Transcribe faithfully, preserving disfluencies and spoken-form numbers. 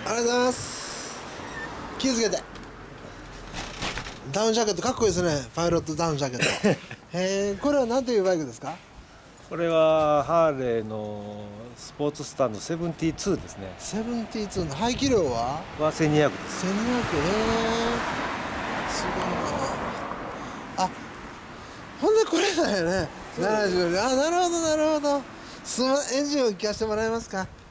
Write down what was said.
ありがとうございます。気をつけて。ダウンジャケットかっこいいですね。パイロットダウンジャケット。へえ、これは何というバイクですか？ これはハーレーのスポーツスタンドセブンティーツーですね。 セブンティーツーの排気量ははせんにひゃくです。 せんにひゃく。へえ、すごいなあ。ほんでこれだよね。ななじゅう。あ、なるほどなるほど。すまエンジンを聞かせてもらえますか？